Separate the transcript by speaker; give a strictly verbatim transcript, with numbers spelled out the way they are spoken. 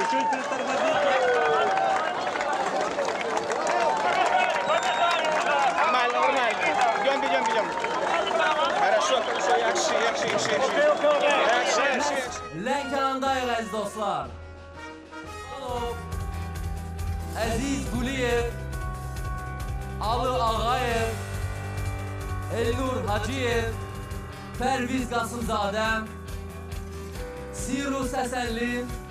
Speaker 1: Нормально, нормально. Идем, идем, идем. Хорошо, хорошо, yaxşı, yaxşı, yaxşı, yaxşı. Yaxşı, yaxşı, yaxşı.
Speaker 2: Lənkərandayıq əziz dostlar. Alov, Əziz Quliyev, Alı Ağayev, Elnur Hacıyev, Pərviz Qasımzadəm, Sirus Əsənli,